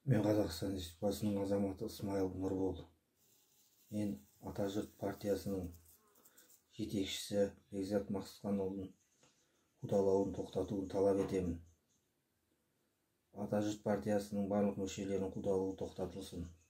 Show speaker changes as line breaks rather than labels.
Мен Қазақстан Республикасының азаматы Ысмайыл Нұрбол. Мен Атажұрт партиясының жетекшісі Бекзат Мақсатханұлының қудалауын тоқтатуын талап етемін. Атажұрт партиясының барлық мүшелерінің қудалауы тоқтатылсын.